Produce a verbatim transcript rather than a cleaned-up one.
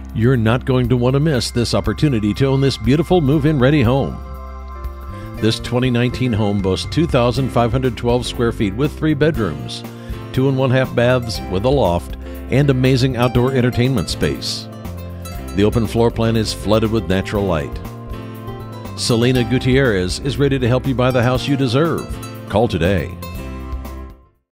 You're not going to want to miss this opportunity to own this beautiful move-in ready home. This twenty nineteen home boasts two thousand five hundred twelve square feet with three bedrooms, two and one half baths with a loft, and amazing outdoor entertainment space. The open floor plan is flooded with natural light. Selena Gutierrez is ready to help you buy the house you deserve. Call today.